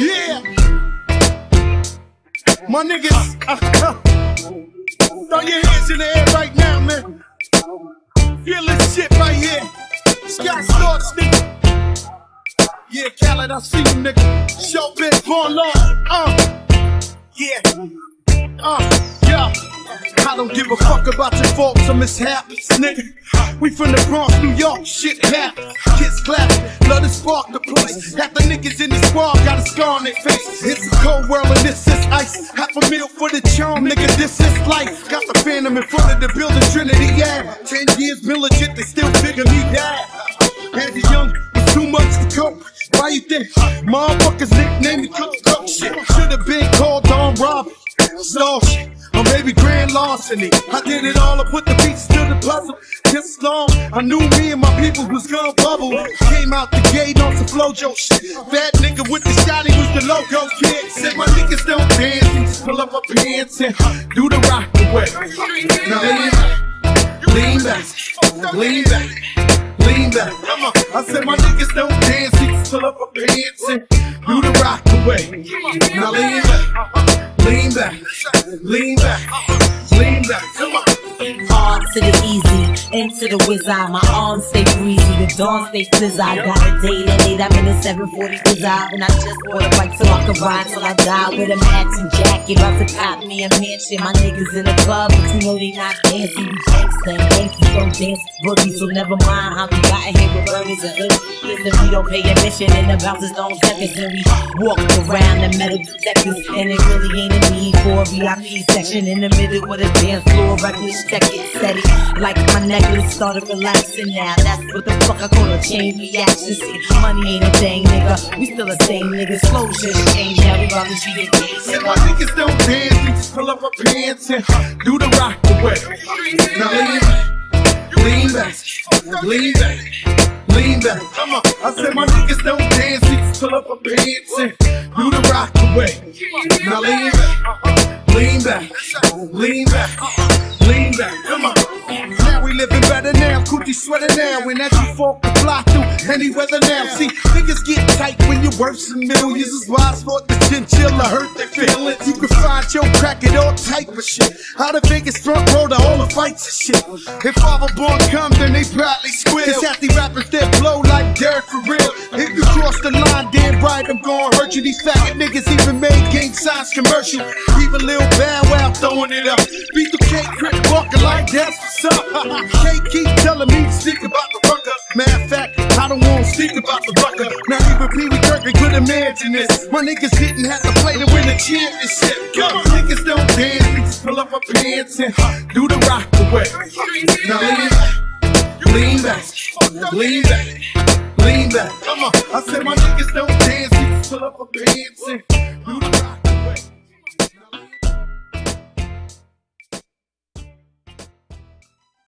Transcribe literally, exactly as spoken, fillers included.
Yeah, my niggas, uh, uh, throw your hands in the air right now, man. Feel this shit right here. Scott Storch, nigga. Yeah, Khaled, I see you, nigga. Showbiz, born law. Uh, yeah, uh, yeah. I don't give a fuck about your faults or mishaps, nigga. We from the Bronx, New York, shit happens. Kids clapping, love to spark the place. Half the niggas in the squad got a scar on their face. It's a cold world and this is ice. Half a meal for the charm, nigga, this is life. Got the Phantom in front of the building, Trinity, yeah. Ten years been legit, they still figure me bad. As a young, with too much to cope. Why you think motherfuckers nicknamed me Cook Cook shit? Should've been called Don Robert, Star shit, or maybe Grand Larceny. I did it all, I put the pieces to the puzzle. Just as long I knew me and my people was gonna bubble. Came out the gate on some Flojo shit. That nigga with the shotty was the logo kid. Said my niggas don't dance, we just pull up our pants and do the rock away. Now lean back, lean back, lean back, lean back. Come on. I said my niggas don't dance, we just pull up our pants and do the rock away. Now lean back, lean back, lean back, lean back. Come on. Hard to the easy, into the whiz eye. My arms stay breezy, the dawn stay fizz. I got a date at eight, I'm in a seven forty fizz eye. And I just bought a bike so I can ride till I die with a matching jacket. About to cop me a mansion. My niggas in the club, but you know they not dancing. We gangsta and gangsters don't dance boogie, so never mind how we got here with burners and hoodies. Listen, we don't pay admission and the bouncers don't step us. And we walk around the metal detectors, and it really ain't a need for a V I P section in the middle with a dance floor reckless. Check it, set it, like my necklace started relaxing now. That's what the fuck I call a chain reaction. See, money ain't a thing, nigga. We still the same niggas. Slow just change, now we run the street again. Said my niggas don't dance, we just pull up our pants and do the rock away. Now lean back, lean back, lean back, lean back. Come on. I said my niggas don't dance, we just pull up our pants and do the rock away. Now lean back, lean back, lean back, lean back. Come on. Now we living better now, coochie sweater now. When that you fork to fly through any weather now. See, niggas get tight when you're worth some millions. Is why I sport the chinchilla hurt their feelings. You can find your crack at all type of shit. How the Vegas front row to all the fights and shit. If Father Born comes, then they proudly squeal. Cause half the rappers that blow like Derek for real. If you cross the line, damn right, I'm gonna hurt you. These faggot niggas even made gang signs commercial. Even Lil Bow Wow throwing it up. Beat the K Crit walking like that's what's up. K keep telling me to speak about the rucker. Matter of fact, I don't wanna speak about the rucker. Not even Pee Wee Kirkland could imagine this. My niggas didn't have to play to win the championship. Cause niggas don't dance, we just pull up our pants and do the rock away. Now lean back, lean back, lean back, lean back. Come on. I said my niggas don't dance, we just pull up our pants and